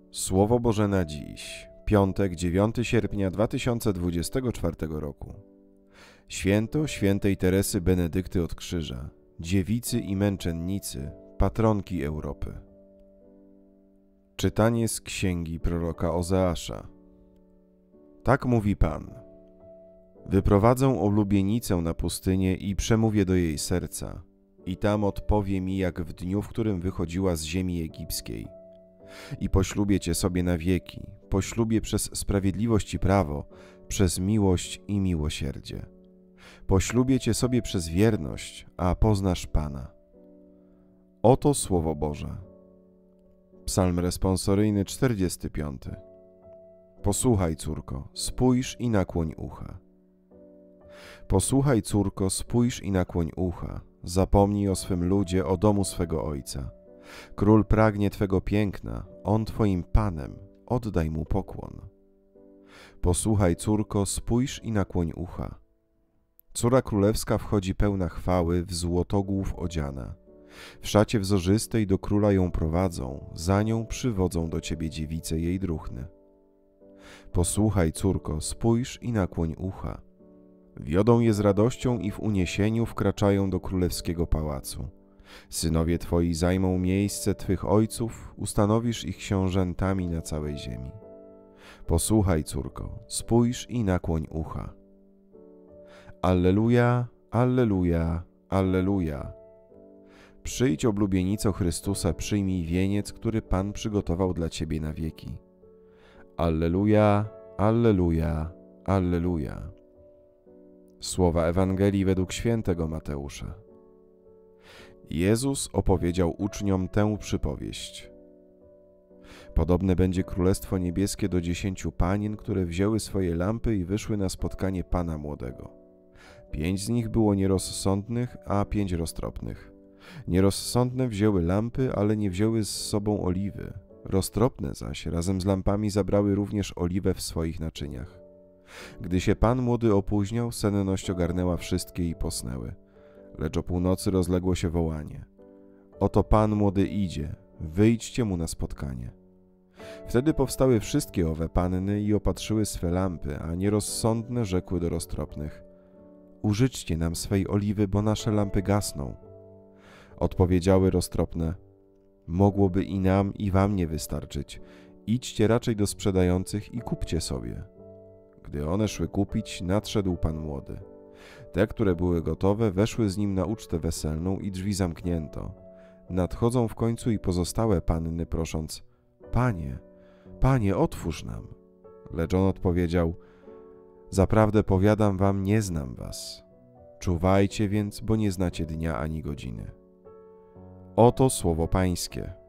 Słowo Boże na dziś, piątek, 9 sierpnia 2024 roku. Święto świętej Teresy Benedykty od Krzyża, dziewicy i męczennicy, patronki Europy. Czytanie z księgi proroka Ozeasza. Tak mówi Pan. Wyprowadzę oblubienicę na pustynię i przemówię do jej serca, i tam odpowie mi jak w dniu, w którym wychodziła z ziemi egipskiej. I poślubię Cię sobie na wieki, poślubię przez sprawiedliwość i prawo, przez miłość i miłosierdzie. Poślubię Cię sobie przez wierność, a poznasz Pana. Oto Słowo Boże. Psalm responsoryjny 45. Posłuchaj, córko, spójrz i nakłoń ucha. Posłuchaj, córko, spójrz i nakłoń ucha. Zapomnij o swym ludzie, o domu swego ojca. Król pragnie Twego piękna, on Twoim Panem, oddaj mu pokłon. Posłuchaj, córko, spójrz i nakłoń ucha. Córa królewska wchodzi pełna chwały, w złotogłów odziana. W szacie wzorzystej do króla ją prowadzą, za nią przywodzą do Ciebie dziewice jej druhny. Posłuchaj, córko, spójrz i nakłoń ucha. Wiodą je z radością i w uniesieniu wkraczają do królewskiego pałacu. Synowie Twoi zajmą miejsce Twych ojców, ustanowisz ich książętami na całej ziemi. Posłuchaj, córko, spójrz i nakłoń ucha. Alleluja, alleluja, alleluja. Przyjdź, oblubienico Chrystusa, przyjmij wieniec, który Pan przygotował dla Ciebie na wieki. Alleluja, alleluja, alleluja. Słowa Ewangelii według świętego Mateusza. Jezus opowiedział uczniom tę przypowieść. Podobne będzie Królestwo Niebieskie do 10 panien, które wzięły swoje lampy i wyszły na spotkanie Pana młodego. 5 z nich było nierozsądnych, a 5 roztropnych. Nierozsądne wzięły lampy, ale nie wzięły z sobą oliwy. Roztropne zaś razem z lampami zabrały również oliwę w swoich naczyniach. Gdy się Pan młody opóźniał, senność ogarnęła wszystkie i posnęły. Lecz o północy rozległo się wołanie. Oto Pan młody idzie, wyjdźcie mu na spotkanie. Wtedy powstały wszystkie owe panny i opatrzyły swe lampy, a nierozsądne rzekły do roztropnych. Użyczcie nam swej oliwy, bo nasze lampy gasną. Odpowiedziały roztropne. Mogłoby i nam, i wam nie wystarczyć. Idźcie raczej do sprzedających i kupcie sobie. Gdy one szły kupić, nadszedł Pan młody. Te, które były gotowe, weszły z nim na ucztę weselną i drzwi zamknięto. Nadchodzą w końcu i pozostałe panny, prosząc: Panie, Panie, otwórz nam. Lecz on odpowiedział: Zaprawdę powiadam wam, nie znam was. Czuwajcie więc, bo nie znacie dnia ani godziny. Oto słowo Pańskie.